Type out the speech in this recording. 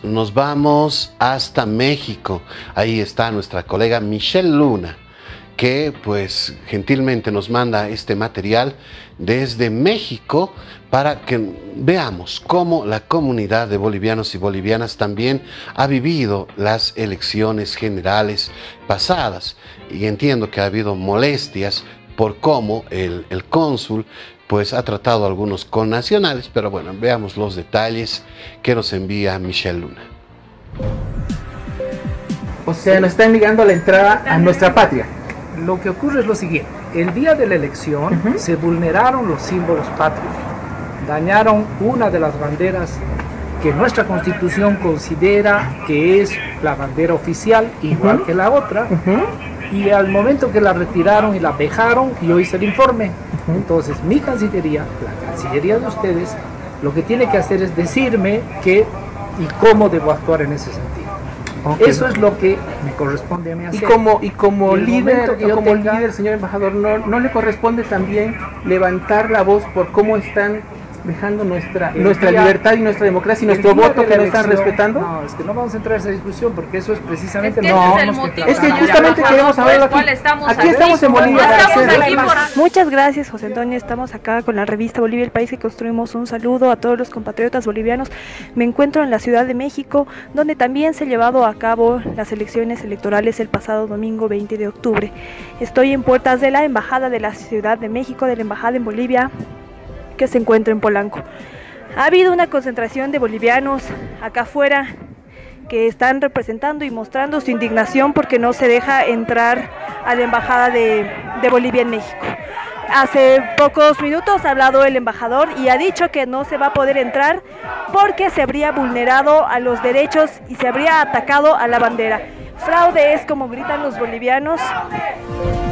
nos vamos hasta México. Ahí está nuestra colega Michelle Luna, que pues gentilmente nos manda este material desde México para que veamos cómo la comunidad de bolivianos y bolivianas también ha vivido las elecciones generales pasadas. Y entiendo que ha habido molestias por cómo el cónsul pues ha tratado a algunos connacionales, pero bueno, veamos los detalles que nos envía Michelle Luna. O sea, nos están ligando a la entrada a nuestra patria. Lo que ocurre es lo siguiente: el día de la elección se vulneraron los símbolos patrios, dañaron una de las banderas que nuestra Constitución considera que es la bandera oficial, igual que la otra, y al momento que la retiraron y la dejaron, yo hice el informe. Entonces mi Cancillería, la Cancillería de ustedes, lo que tiene que hacer es decirme qué y cómo debo actuar en ese sentido. Eso es lo que me corresponde a mí hacer. Y como líder, señor embajador, ¿no le corresponde también levantar la voz por cómo están dejando nuestra libertad y nuestra democracia y nuestro voto que no están respetando? No, es que no vamos a entrar a esa discusión porque eso es precisamente es que justamente queremos saber aquí estamos en Bolivia. Muchas gracias, José Antonio. Estamos acá con la revista Bolivia, el país que construimos. Un saludo a todos los compatriotas bolivianos. Me encuentro en la Ciudad de México, donde también se han llevado a cabo las elecciones electorales el pasado domingo 20 de octubre. Estoy en puertas de la Embajada de la Ciudad de México, de la Embajada en Bolivia, que se encuentra en Polanco. Ha habido una concentración de bolivianos acá afuera que están representando y mostrando su indignación porque no se deja entrar a la Embajada de Bolivia en México. Hace pocos minutos ha hablado el embajador y ha dicho que no se va a poder entrar porque se habría vulnerado a los derechos y se habría atacado a la bandera. Fraude es como gritan los bolivianos.